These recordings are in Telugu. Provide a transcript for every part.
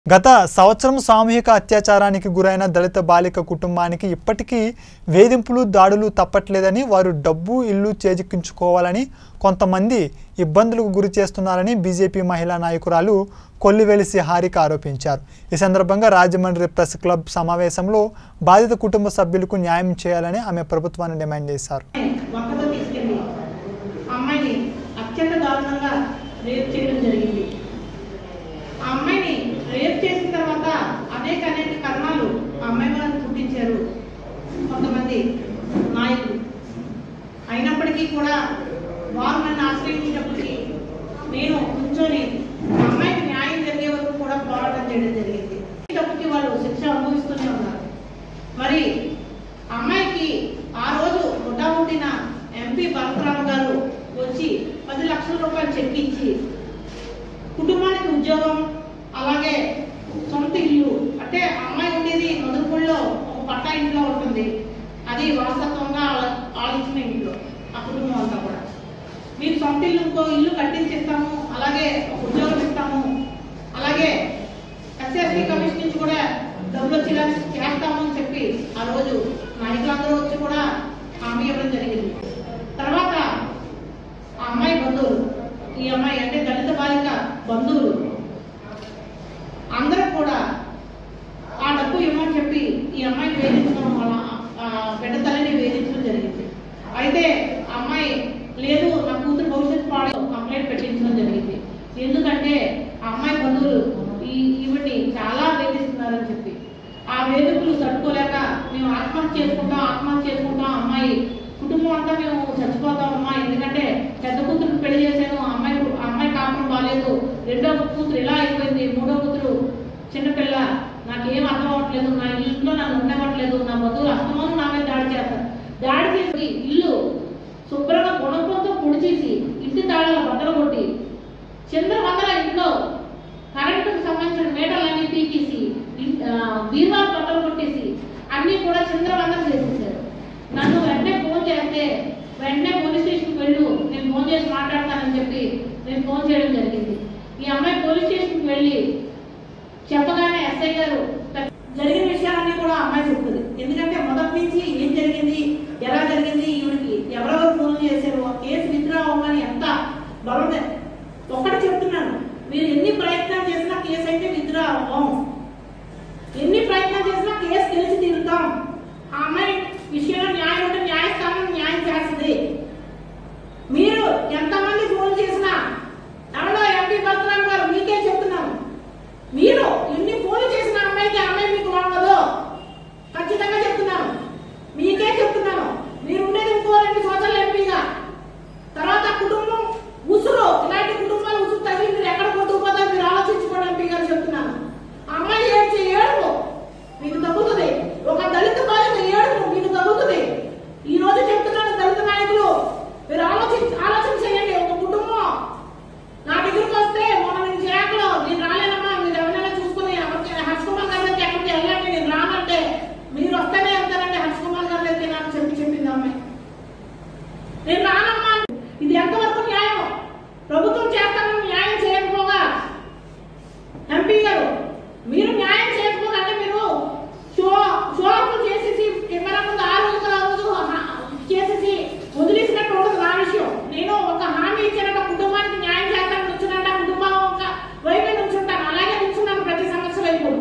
గత సంవత్సరం సామూహిక అత్యాచారానికి గురైన దళిత బాలిక కుటుంబానికి ఇప్పటికీ వేధింపులు దాడులు తప్పట్లేదని వారు డబ్బు ఇల్లు చేజిక్కించుకోవాలని కొంతమంది ఇబ్బందులకు గురి చేస్తున్నారని బీజేపీ మహిళా నాయకురాలు కొల్లివేలిసి హారిక ఆరోపించారు। ఈ సందర్భంగా రాజమండ్రి ప్రెస్ క్లబ్ సమావేశంలో బాధిత కుటుంబ సభ్యులకు న్యాయం చేయాలని ఆమె ప్రభుత్వాన్ని డిమాండ్ చేశారు। రేప్ చేసిన తర్వాత అనేక కారణాలు అమ్మాయి వాళ్ళని పుట్టించారు కొంతమంది నాయకులు। అయినప్పటికీ కూడా వారు నన్ను ఆశ్రయించినప్పటికీ నేను కూర్చొని అమ్మాయికి న్యాయం జరిగే వరకు కూడా పోరాటం చేయడం జరిగింది। ఇప్పటికీ వాళ్ళు శిక్ష అనుభవిస్తూనే ఉన్నారు। మరి అమ్మాయికి ఆ రోజు పుట్టిన ఎంపీ పరశురామ్ గారు వచ్చి 10 లక్షల రూపాయలు చెక్ ఇచ్చి కుటుంబానికి ఉద్యోగం అలాగే సొంత ఇల్లు అంటే అమ్మాయి ఉండేది మధురపూడిలో ఒక పట్టా ఇంట్లో ఉంటుంది, అది వారసత్వంగా ఆలోచన ఇంట్లో ఆ కుటుంబం అంతా కూడా మీకు సొంత ఇల్లు కట్టించిస్తాము, అలాగే ఒక ఉద్యోగం ఇస్తాము, అలాగే ఎస్ఎస్టీ కమిషన్ నుంచి కూడా డబ్బులు వచ్చేలా చేస్తాము అని చెప్పి ఆ రోజు నాయకులందరూ వచ్చి కూడా హామీ ఇవ్వడం జరిగింది। తర్వాత ఆ అమ్మాయి బంధువులు, ఈ అమ్మాయి అంటే దళిత బాలిక బంధువులు అందరూ కూడా ఆ డబ్బు ఇవ్వమని చెప్పి ఈ అమ్మాయిని వేధించడం వల్ల బిడ్డ తల్లిని వేధించడం జరిగింది। అయితే అమ్మాయి లేదు నా కూతురు భవిష్యత్తు పాడు కంప్లైంట్ పెట్టించడం జరిగింది। ఎందుకంటే ఆ అమ్మాయి బంధువులు ఈవిడ్ని చాలా వేధిస్తున్నారని చెప్పి ఆ వేధింపులు తట్టుకోలేక మేము ఆత్మహత్య చేసుకుంటాం అమ్మాయి కుటుంబం అంతా మేము చచ్చిపోతామమ్మా, ఎందుకంటే పెద్ద కూతురు పెళ్లి చేశాను, అమ్మాయి కాపురం బాగాలేదు, రెండో కూతురు ఇలా అయిపోయింది, మూడో కూతురు చిన్నపిల్ల, నాకేం అర్థం అవ్వట్లేదు, నా ఇంట్లో నన్ను ఉండవట్లేదు, నా బంధువులు అస్తమానం నా మీద దాడి చేస్తారు, దాడి చేసి ఇల్లు శుభ్రంగా గుణపంతో పొడి చేసి ఇంటి తాళాలు బట్టలు కొట్టి చంద్రవందల ఇంట్లో కరెంటుకు సంబంధించిన మేటలన్నీ పీకేసి బీరువాలు బట్టలు కొట్టేసి అన్ని కూడా చంద్రవందలు చేసేసారు। నన్ను వెంటనే ఫోన్ చేస్తే వెంటనే పోలీస్ స్టేషన్కి వెళ్ళు, నేను ఫోన్ చేసి మాట్లాడతానని చెప్పి నేను ఫోన్ చేయడం జరిగింది। ఈ అమ్మాయి పోలీస్ స్టేషన్కి వెళ్ళి చెప్పగానే ఎస్ఐ గారు జరిగిన విషయాలన్నీ కూడా అమ్మాయి చెప్తుంది, ఎందుకంటే మొదటి నుంచి ఏం జరిగింది, ఎలా జరిగింది, ఈవిడికి ఎవరెవరు ఫోన్ చేశారు, కేసు విత్డ్రా అవ్వమని ఎంత బలం। ఒక్కటి చెప్తున్నాను, మీరు ఎన్ని ప్రయత్నాలు చేసినా కేసు అయితే విత్డ్రా అవ్వం, ఎన్ని ప్రయత్నాలు చేసినా కేసు గెలిచి తీరుతాం। ఆ అమ్మాయి విషయంలో న్యాయం ఉంటే న్యాయస్థానం న్యాయం చేస్తుంది। మీరు ఎంతమంది ఫోన్ చేసినా ఎవరో ఎంపీ పరశురామ్ గారు మీకే చెప్తున్నాను, మీరు ఎన్ని ఫోన్లు చేసిన అమ్మాయి మీకు వాడదు, ఖచ్చితంగా చెప్తున్నాను, మీకే చెప్తున్నాను। మీరు ఉండేది ఇంకో 2 సంవత్సరాలు ఎంపీగా, తర్వాత కుటుంబం ఉసురు, ఇలాంటి కుటుంబాలు ఉసురు తగిలి మీరు ఎక్కడ కొట్టుకుపోతారో మీరు ఆలోచించుకోండి ఎంపీ గారు చెప్తున్నాను। అమ్మాయి ఏడుపు మీకు తగ్గుతుంది, ఒక దళిత బాలిక ఏడుపు మీకు తగ్గుతుంది। ఈ రోజు చెప్తున్నాను దళిత నాయకులు, మీరు ఆలోచన చేయండి। ఒక కుటుంబం నా దగ్గరికి వస్తే మొన్న చేకలో నేను రాలేనమ్మా, మీరు ఎవరైనా చూసుకుని హర్షకుమార్ గారి దగ్గరికి ఎక్కడికి వెళ్ళండి, నేను రానంటే మీరు వస్తేనే వెళ్తానంటే హర్షకుమార్ గారి దగ్గరికి నాకు చెప్పింది అమ్మాయి, నేను రానమ్మా। ఇది ఎంతవరకు న్యాయం? ప్రభుత్వం చేస్తానని న్యాయం చేయకపోగా ఎంపీ గారు మీరు న్యాయం చేయకపోగా అంటే మీరు షోపు చేసేసి కెమెరా ముందు ఆ రోజు చేసేసి వదిలేసినట్టు ఉండదు నా విషయం। నేను ఒక హామీ ఇచ్చినట్ట కుటుంబానికి న్యాయం చేస్తాను నుంచున్నట్ట కుటుంబం ఒక వైపే నుంచుంటాను, అలాగే నుంచున్నాను ప్రతి సమస్య వైపు।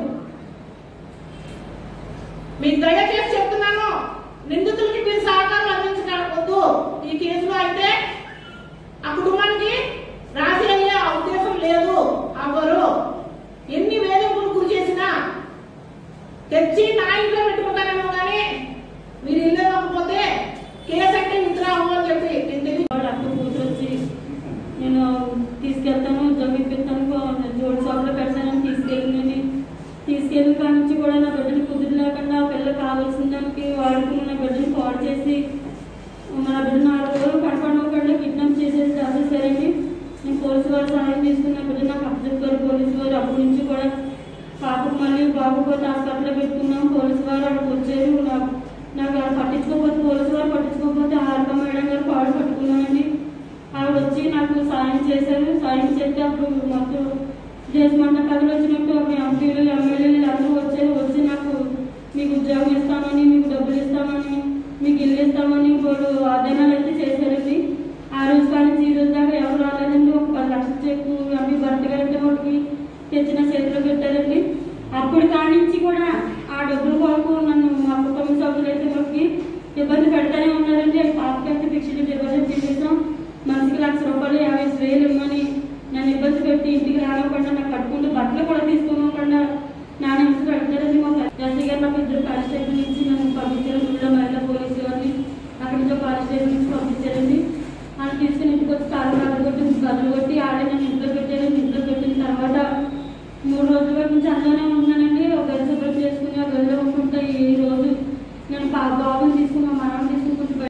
మీకు దయచేసి చెప్తున్నాను, నిందితులకి మీరు సహకారం అందించకూడదు। ఈ కేసులో అయితే ఆ కుటుంబానికి రాజీ అయ్యే ఉద్దేశం లేదు, అవ్వరు। ఎన్ని వేధింపులు గురి చేసినా తెచ్చి నా ఇంట్లో పెట్టుకుంటానేమో కానీ మీరు ఇల్లు ఇవ్వకపోతే కేసు అంటే విత్డ్రా అవ్వని చెప్పి వచ్చి నేను తీసుకెళ్తాను, ఉద్యోగం ఇప్పిస్తాను, జోడి షాప్లో పెడతానని తీసుకెళ్ళిన కాడ నుంచి కూడా నా బిడ్డని కుదిరి లేకుండా పిల్ల కావాల్సిన దానికి వాడుకుని నా బిడ్డని కాల్ చేసి మన బిడ్డ 4 రోజులు కడపడకుండా కిడ్నాప్ చేసేసి రాసేసారండి। నేను పోలీసు వారు సహాయం తీసుకున్న బిడ్డ నాకు అప్పచెప్పారు పోలీసు వారు, అప్పటి నుంచి కూడా పాపకు మళ్ళీ బాగుపోతే హాస్పిటల్లో పెట్టుకున్నాం, పోలీసు వారు అక్కడికి వచ్చారు, నాకు పట్టించుకోకపోతే హారిక మేడం గారు కాళ్ళు పట్టుకున్నానండి, ఆవిడ వచ్చి నాకు సాయం చేశారు, సాయం చేస్తే అప్పుడు మొత్తం దేశమంట కథలు వచ్చినట్టు ఒక ఎంపీలు ఎమ్మెల్యేలు అందరూ వచ్చి నాకు మీకు ఉద్యోగం ఇస్తామని, మీకు డబ్బులు ఇస్తామని, మీకు ఇల్లు ఇస్తామని వాళ్ళు వాగ్దానాలు అయితే చేశారండి. ఆ రోజు కానీ ఈ రోజు దాకా ఎవరు రాలేదండి. ఒక 10 లక్షల చెక్కు ఎంపీ భర్త గారంటే వాళ్ళకి తెచ్చిన చేతిలో పెట్టారండి. అప్పుడు కానించి కూడా ఆ డబ్బుల కొరకు నన్ను మా కుటుంబ సభ్యులు అయితే వాళ్ళకి ఇబ్బంది పెడతానే ఉన్నారండి. పాపకైతే ఫిక్స్డ్ డిపాజిట్ చేసేసాం. మనిషికి ₹1,00,000 50,000 ఇవ్వమని నన్ను ఇబ్బంది పెట్టి ఇంటికి రానివ్వకుండా నాకు కట్టుకుంటూ బట్టలు కూడా తీసుకోకుండా నా నిమిషం పెడతారండి. మా ఎస్ఐ గారు నాకు 2 కానిస్టేబుల్ నుంచి నన్ను పంపించారు. ఊళ్ళో మహిళా పోలీసు వారిని అక్కడి నుంచి కానిస్టేబుల్ నుంచి పంపించారండి. వాళ్ళు తీసుకుని ఇంటికి వచ్చి తాళం కొట్టి గదులు కొట్టి ఆడే నన్ను ఇంట్లో పెట్టారండి. ఇంట్లో పెట్టిన తర్వాత 3 రోజుల వరకు నుంచి అందులోనే ఉన్నానండి. ఒక గది శుభ్రం చేసుకుని ఆ గదిలో ఉంటుంటే ఈ రోజు నేను బాబుని